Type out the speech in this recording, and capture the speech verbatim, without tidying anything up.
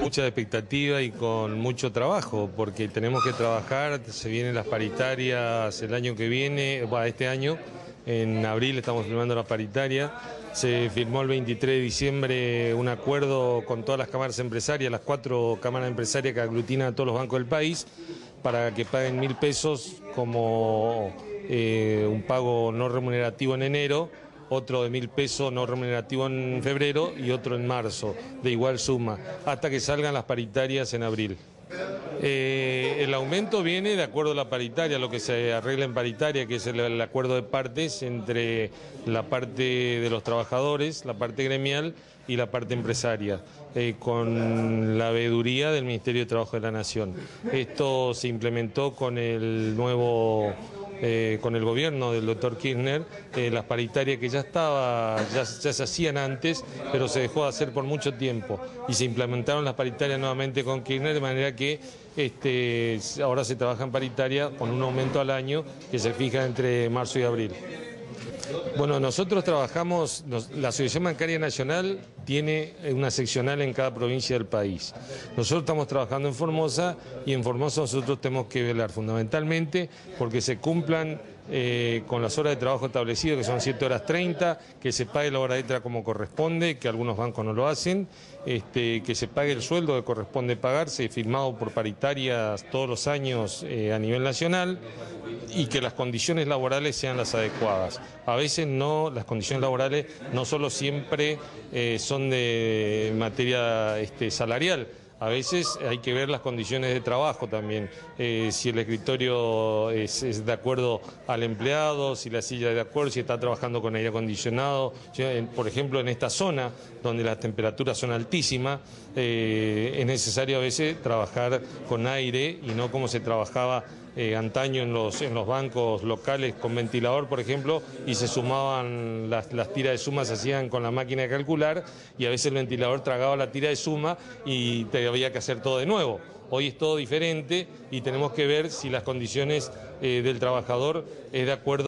mucha expectativa y con mucho trabajo, porque tenemos que trabajar, se vienen las paritarias el año que viene, bueno, este año, en abril estamos firmando la paritaria, se firmó el veintitrés de diciembre un acuerdo con todas las cámaras empresarias, las cuatro cámaras empresarias que aglutinan a todos los bancos del país, para que paguen mil pesos como eh, un pago no remunerativo en enero, otro de mil pesos no remunerativo en febrero y otro en marzo, de igual suma, hasta que salgan las paritarias en abril. Eh, el aumento viene de acuerdo a la paritaria, lo que se arregla en paritaria, que es el, el acuerdo de partes entre la parte de los trabajadores, la parte gremial y la parte empresaria, eh, con la veeduría del Ministerio de Trabajo de la Nación. Esto se implementó con el nuevo... Eh, con el gobierno del doctor Kirchner, eh, las paritarias que ya estaba, ya, ya se hacían antes, pero se dejó de hacer por mucho tiempo y se implementaron las paritarias nuevamente con Kirchner, de manera que este, ahora se trabaja en paritaria con un aumento al año que se fija entre marzo y abril. Bueno, nosotros trabajamos, nos, la Asociación Bancaria Nacional tiene una seccional en cada provincia del país. Nosotros estamos trabajando en Formosa y en Formosa nosotros tenemos que velar fundamentalmente porque se cumplan eh, con las horas de trabajo establecidas, que son siete horas treinta, que se pague la hora extra como corresponde, que algunos bancos no lo hacen, este, que se pague el sueldo que corresponde pagarse, firmado por paritarias todos los años eh, a nivel nacional, y que las condiciones laborales sean las adecuadas. A veces no, las condiciones laborales no solo siempre eh, son de materia este, salarial, a veces hay que ver las condiciones de trabajo también, eh, si el escritorio es, es de acuerdo al empleado, si la silla es de acuerdo, si está trabajando con aire acondicionado. Por ejemplo, en esta zona donde las temperaturas son altísimas, eh, es necesario a veces trabajar con aire y no como se trabajaba Eh, antaño en los, en los bancos locales con ventilador, por ejemplo, y se sumaban, las, las tiras de suma se hacían con la máquina de calcular y a veces el ventilador tragaba la tira de suma y te había que hacer todo de nuevo. Hoy es todo diferente y tenemos que ver si las condiciones eh, del trabajador es de acuerdo